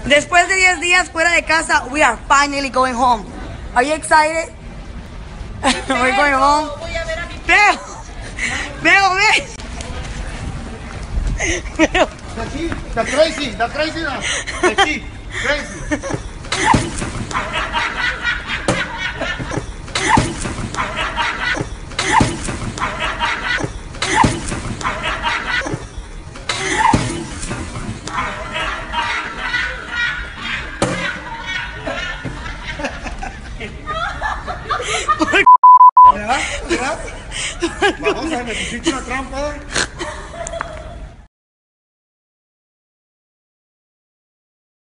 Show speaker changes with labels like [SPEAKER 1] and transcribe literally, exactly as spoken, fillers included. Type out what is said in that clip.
[SPEAKER 1] Después de diez días fuera de casa, we are finally going home. Are you excited? We're going home.
[SPEAKER 2] Voy a ver a mi
[SPEAKER 1] Veo, veo, ve. Veo.
[SPEAKER 3] The sheep, the crazy, the crazy now. The sheep, crazy. ¿Verdad? ¿Verdad? Vamos a me pusiste una trampa.